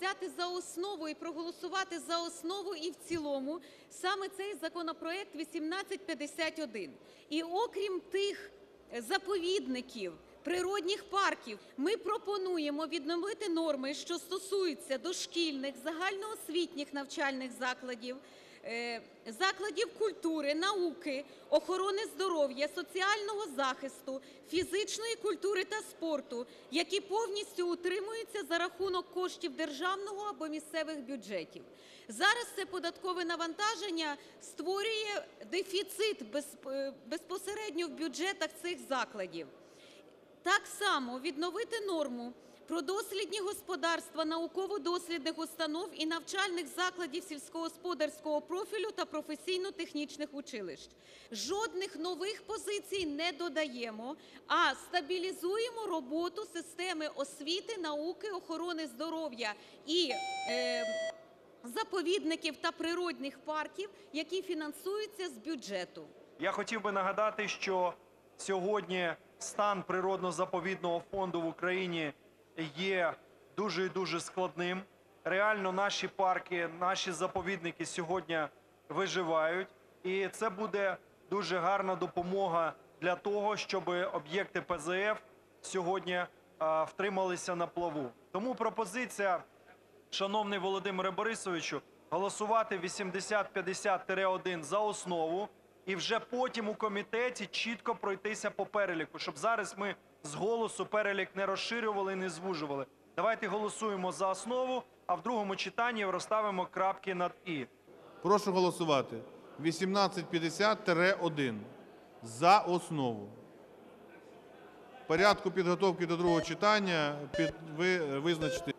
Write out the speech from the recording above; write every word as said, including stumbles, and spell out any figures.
взяти за основу і проголосувати за основу і в цілому саме цей законопроект вісімнадцять п'ятдесят один. І окрім тих заповідників, природних парків, ми пропонуємо відновити норми, що стосуються дошкільних, загальноосвітніх навчальних закладів, закладів культури, науки, охорони здоров'я, соціального захисту, фізичної культури та спорту, які повністю утримуються за рахунок коштів державного або місцевих бюджетів. Зараз це податкове навантаження створює дефіцит безпосередньо в бюджетах цих закладів. Так само відновити норму про дослідні господарства, науково-дослідних установ і навчальних закладів сільськогосподарського профілю та професійно-технічних училищ. Жодних нових позицій не додаємо, а стабілізуємо роботу системи освіти, науки, охорони здоров'я і е, заповідників та природних парків, які фінансуються з бюджету. Я хотів би нагадати, що сьогодні стан природно-заповідного фонду в Україні є дуже і дуже складним. Реально наші парки, наші заповідники сьогодні виживають. І це буде дуже гарна допомога для того, щоб об'єкти Пе Зе Еф сьогодні а, втрималися на плаву. Тому пропозиція, шановний Володимире Борисовичу, голосувати вісімдесят п'ятдесят один за основу і вже потім у комітеті чітко пройтися по переліку, щоб зараз ми з голосу перелік не розширювали і не звужували. Давайте голосуємо за основу, а в другому читанні розставимо крапки над «і». Прошу голосувати. вісімнадцять п'ятдесят один за основу. В порядку підготовки до другого читання під, ви визначити